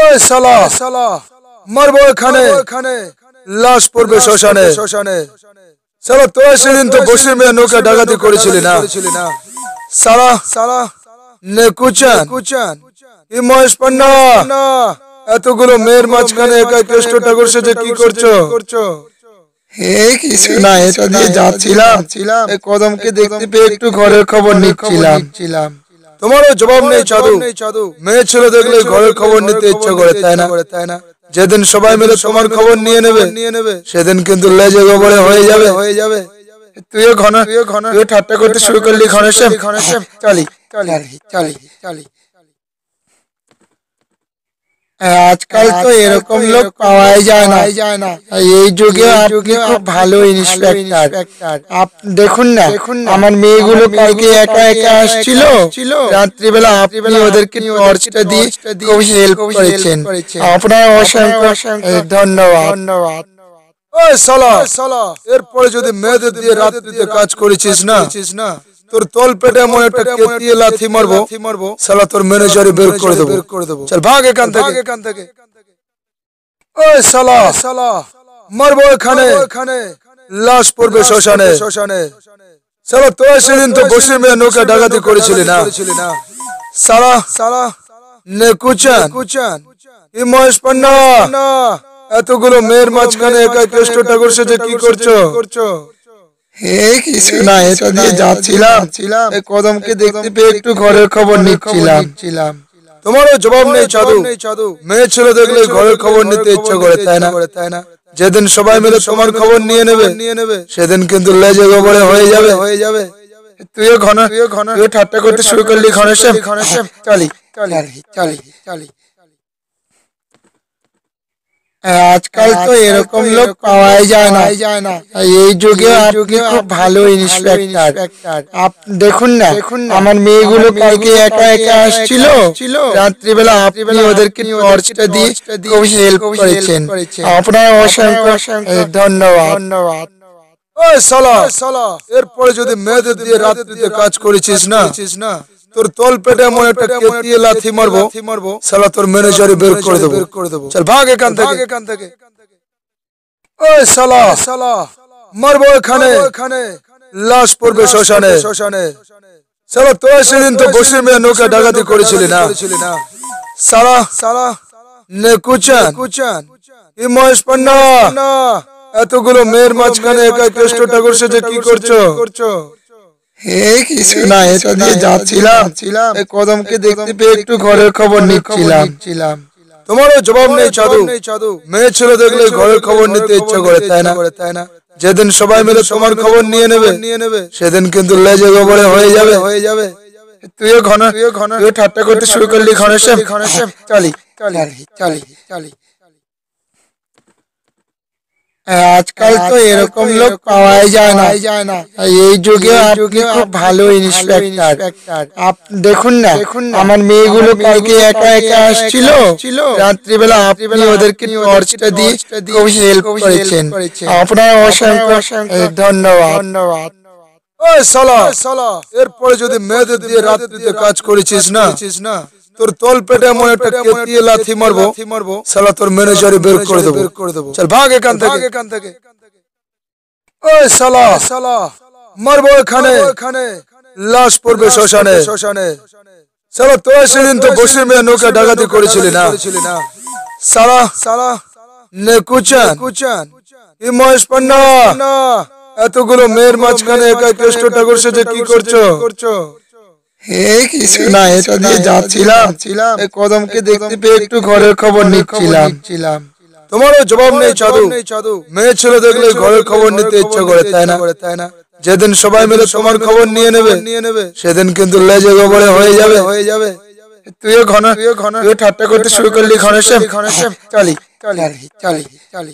ওই শালা মারবো এখানে লাশ পড়বে শ্মশানে শালা তোরা সেদিন তো বসির মেয়ে নৌকা ডাকাতি করেছিলি না শালা নে কুচান এই মহেশ পান্না এতগুলো মেয়ের মাঝখানে একা কেষ্টটা করছে যে কি করছো? কিছু না, এটা দিয়ে যাচ্ছিলাম কদমকে দেখতে পেয়ে একটু ঘরের খবর নিচ্ছিলাম। তোমারও জবাব নেই চাদু। মেয়ে ছেলে দেখলে ঘরের খবর নিতে ইচ্ছা করে, তাই না? যেদিন সবাই মিলে তোমার খবর নিয়ে নেবে সেদিন কিন্তু লেজে গোবরে হয়ে যাবে। তুইও ঘন ঠাট্টা করতে শুরু করলি। ঘনশ্যাম চলি। আজকাল তো এরকম লোক পাওয়াই যায় না। এই যুগে আপনি খুব ভালো ইন্সপেক্টর। দেখুন না, আমার মেয়েগুলো কালকে একা আসছিল, রাত্রিবেলা আপনি ওদেরকে টর্চটা দিয়ে খুব হেল্প করেছেন। আপনার অসংখ্য ধন্যবাদ। ওই শালা এরপরে যদি মেয়েদের দিয়ে রাত্রিতে কাজ করেছিস না, তোর তল পেটে এমন একটা কেতিয়ে লাথি মারবো শালা তোর ম্যানেজারই বের করে দেবো। চল ভাগ এখান থেকে। ওই শালা মারবো এখানে লাশ পড়বে শ্মশানে শালা তোরা সেদিন তো বসির মেয়ে নৌকা ডাকাতি করেছিলি না শালা নে কুচান এই মহেশ পান্না এতগুলো মেয়ের মাঝখানে একা কেষ্টটা করছে যে কি করছো? কিছু না, এটা দিয়ে যাচ্ছিলাম কদমকে দেখতে পেয়ে একটু ঘরের খবর নিচ্ছিলাম। তোমারও জবাব নেই চাদু। মেয়ে ছেলে দেখলে ঘরের খবর নিতে ইচ্ছা করে, তাই না? যেদিন সবাই মিলে তোমার খবর নিয়ে নেবে সেদিন কিন্তু লেজে গোবরে হয়ে যাবে। তুইও ঘন ঠাট্টা করতে শুরু করলি। ঘনশ্যাম চলি। আজকাল তো এরকম লোক পাওয়াই যায় না। এই যুগে আপনি খুব ভালো ইন্সপেক্টর। দেখুন না, আমার মেয়েগুলো কালকে একা আসছিল, রাত্রিবেলা আপনি ওদেরকে টর্চটা দিয়ে খুব হেল্প করেছেন। আপনার অসংখ্য ধন্যবাদ। ওই শালা এরপরে যদি মেয়েদের দিয়ে রাত্রিতে কাজ করেছিস না, তোর তল পেটে এমন একটা কেতিয়ে লাথি মারবো শালা তোর ম্যানেজারই বের করে দেবো। চল ভাগ এখান থেকে। ওই শালা মারবো এখানে লাশ পড়বে শ্মশানে শালা তোরা সেদিন তো বসির মেয়ে নৌকা ডাকাতি করেছিলি না শালা নে কুচান এই মহেশ পান্না এতগুলো মেয়ের মাঝখানে একা কেষ্টটা করছে যে কি করছো? কিছু না, এটা দিয়ে যাচ্ছিলাম কদমকে দেখতে পেয়ে একটু ঘরের খবর নিচ্ছিলাম। তোমারও জবাব নেই চাদু। মেয়ে ছেলে দেখলে ঘরের খবর নিতে ইচ্ছা করে, তাই না? যেদিন সবাই মিলে তোমার খবর নিয়ে নেবে সেদিন কিন্তু লেজে গোবরে হয়ে যাবে। তুইও ঘন ঠাট্টা করতে শুরু করলি। ঘনশ্যাম চলি। আজকাল তো এরকম লোক পাওয়াই যায় না। এই যুগে আপনি খুব ভালো ইন্সপেক্টর। দেখুন না, আমার মেয়েগুলো কালকে একা আসছিল, রাত্রিবেলা আপনি ওদেরকে টর্চটা দিয়ে খুব হেল্প করেছেন। আপনার অসংখ্য ধন্যবাদ। ওই শালা এরপরে যদি মেয়েদের দিয়ে রাত্রিতে কাজ করেছিস না, তোর তল পেটে এমন একটা কেতিয়ে লাথি মারবো শালা তোর ম্যানেজারই বের করে দেবো। চল ভাগ এখান থেকে। ওই শালা মারবো এখানে লাশ পড়বে শ্মশানে শালা তোরা সেদিন তো বসির মেয়ে নৌকা ডাকাতি করেছিলি না শালা নে কুচান এই মহেশ পান্না এতগুলো মেয়ের মাঝখানে একা কেষ্টটা করছে যে কি করছো? কিছু না, এটা দিয়ে যাচ্ছিলাম কদমকে দেখতে পেয়ে একটু ঘরের খবর নিচ্ছিলাম। তোমারও জবাব নেই চাদু। মেয়ে ছেলে দেখলে ঘরের খবর নিতে ইচ্ছা করে, তাই না? যেদিন সবাই মিলে তোমার খবর নিয়ে নেবে সেদিন কিন্তু লেজে গোবরে হয়ে যাবে। তুইও ঘন ঠাট্টা করতে শুরু করলি। ঘনশ্যাম চলি।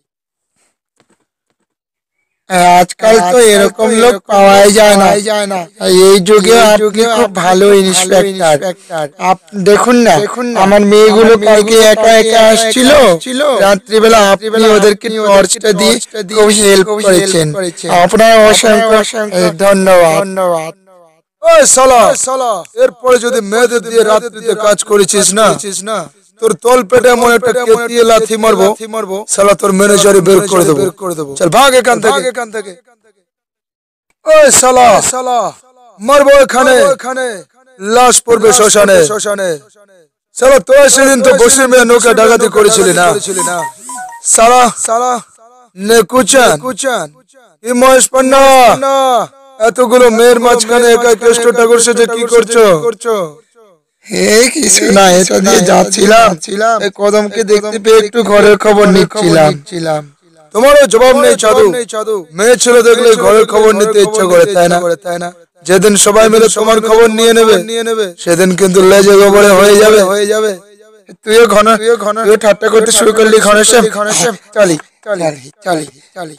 আজকাল তো এরকম লোক পাওয়াই যায় না। এই যুগে আপনি খুব ভালো ইন্সপেক্টর। দেখুন না, আমার মেয়েগুলো কালকে একা আসছিল, রাত্রিবেলা আপনি ওদেরকে টর্চটা দিয়ে খুব হেল্প করেছেন। আপনার অসংখ্য ধন্যবাদ। ওই শালা এরপরে যদি মেয়েদের দিয়ে রাত্রিতে কাজ করেছিস না, তোর তল পেটে এমন একটা কেতিয়ে লাথি মারবো শালা তোর ম্যানেজারই বের করে দেবো চল ভাগ এখান থেকে ওই শালা মারবো এখানে লাশ পড়বে শ্মশানে শালা তোরা সেদিন তো বসে মেয়ে নৌকা ডাকাতি করেছিলি না শালা নেকুচান এই মহেশ পান্না এতগুলো মেয়ের মাঝখানে একা কেষ্টটা করছে যে কি করছো এই কিছু না, এটা দিয়ে যাচ্ছিলাম কদমকে দেখতে পেয়ে একটু ঘরের খবর নিচ্ছিলাম। তোমারও জবাব নেই চাদু মেয়ে ছেলে দেখলে ঘরের খবর নিতে ইচ্ছা করে তাই না যেদিন সবাই মিলে তোমার খবর নিয়ে নেবে সেদিন কিন্তু লেজে গোবরে হয়ে যাবে তুইও ঘন ঠাট্টা করতে শুরু করলি ঘনশ্যাম চলি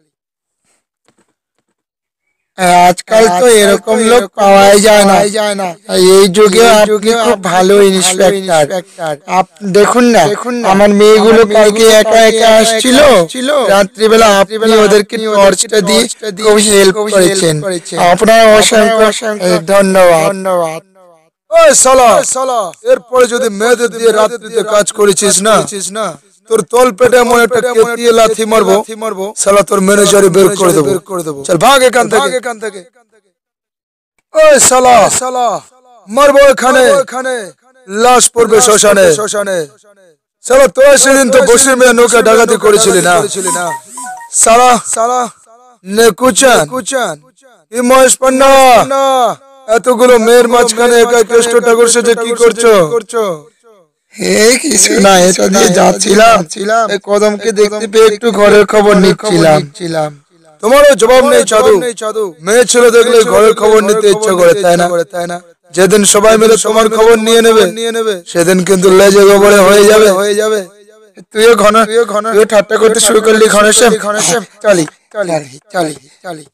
আজকাল তো এরকম লোক পাওয়াই যায় না এই যুগে আপনি খুব ভালো ইন্সপেক্টর। দেখুন না আমার মেয়েগুলো কালকে একা আসছিল, রাত্রিবেলা আপনি ওদেরকে টর্চটা দিয়ে খুব হেল্প করেছেন, আপনার অসংখ্য ধন্যবাদ। ওই শালা এরপরে যদি মেয়েদের দিয়ে রাত্রিতে কাজ করেছিস না তোর তল পেটে এমন একটা কেতিয়ে লাথি মারবো শালা তোর ম্যানেজারই বের করে দেবো চল ভাগ এখান থেকে ওই শালা মারবো এখানে লাশ পড়বে শ্মশানে শালা তোরা সেদিন তো বসে মেয়ে নৌকা ডাকাতি করেছিলি না শালা নেকুচান এই মহেশ পান্না এতগুলো মেয়ের মাঝখানে একা কেষ্টটা করছে যে কি করছো এই কিছু না, এটা দিয়ে যাচ্ছিলাম কদমকে দেখতে পেয়ে একটু ঘরের খবর নিচ্ছিলাম। তোমারও জবাব নেই চাদু মেয়ে ছেলে দেখলে ঘরের খবর নিতে ইচ্ছা করে তাই না যেদিন সবাই মিলে তোমার খবর নিয়ে নেবে সেদিন কিন্তু লেজে গোবরে হয়ে যাবে তুইও ঘন ঠাট্টা করতে শুরু করলি ঘনশ্যাম চলি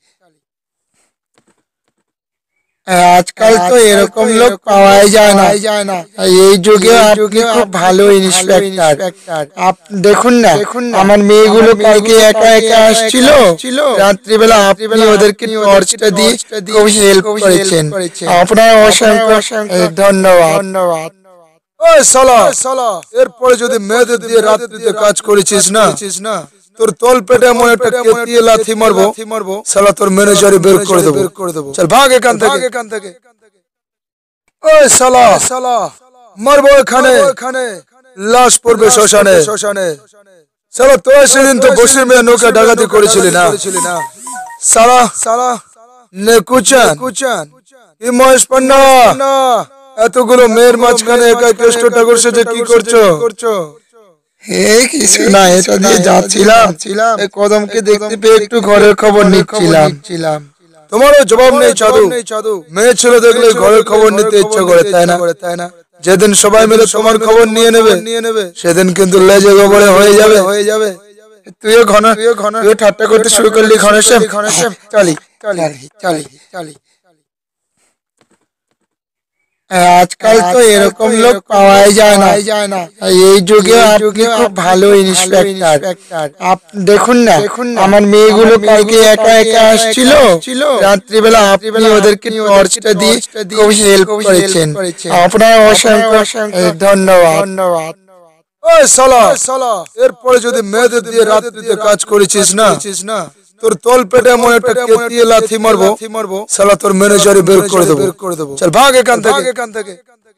আজকাল তো এরকম লোক পাওয়াই যায় না এই যুগে আপনি খুব ভালো ইন্সপেক্টর। দেখুন না আমার মেয়েগুলো কালকে একা আসছিল, রাত্রিবেলা আপনি ওদেরকে টর্চটা দিয়ে খুব হেল্প করেছেন, আপনার অসংখ্য ধন্যবাদ। ওই শালা এরপরে যদি মেয়েদের দিয়ে রাত্রিতে কাজ করেছিস না তোর তল পেটে এমন একটা কেতিয়ে লাথি মারবো শালা তোর ম্যানেজারই বের করে দেবো চল ভাগ এখান থেকে ওই শালা মারবো এখানে লাশ পড়বে শ্মশানে শালা তোরা সেদিন তো বসে মেয়ে নৌকা ডাকাতি করেছিলি না শালা নেকুচান এই মহেশ পান্না এতগুলো মেয়ের মাঝখানে একা কেষ্টটা করছে যে কি করছো এই কিছু না, এটা দিয়ে যাচ্ছিলাম কদমকে দেখতে পেয়ে একটু ঘরের খবর নিচ্ছিলাম। তোমারও জবাব নেই চাদু মেয়ে ছেলে দেখলে ঘরের খবর নিতে ইচ্ছা করে তাই না যেদিন সবাই মিলে তোমার খবর নিয়ে নেবে সেদিন কিন্তু লেজে গোবরে হয়ে যাবে তুইও ঘন ঠাট্টা করতে শুরু করলি ঘনশ্যাম চলি আজকাল তো এরকম লোক পাওয়াই যায় না এই যুগে আপনি খুব ভালো ইন্সপেক্টর। দেখুন না আমার মেয়েগুলো কালকে একা আসছিল, রাত্রিবেলা আপনি ওদেরকে টর্চটা দিয়ে খুব হেল্প করেছেন, আপনার অসংখ্য ধন্যবাদ। ওই শালা এরপরে যদি মেয়েদের দিয়ে রাত্রিতে কাজ করেছিস না তোর তল পেটে এমন একটা কেতিয়ে লাথি মারবো শালা তোর ম্যানেজারই বের করে দেবো চল ভাগ এখান থেকে